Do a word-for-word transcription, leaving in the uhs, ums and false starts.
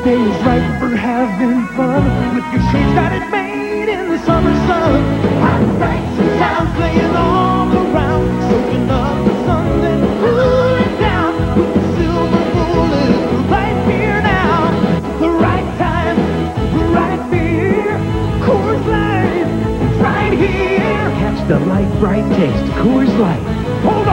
day is right for having fun. With your shades got it made in the summer sun. Hot nights and sounds playing all around, soaking up the sun then cooling down. With the silver bullet, right here now. The right time, the right beer. Coors Light, it's right here. Catch the light, bright taste. Coors Light. Hold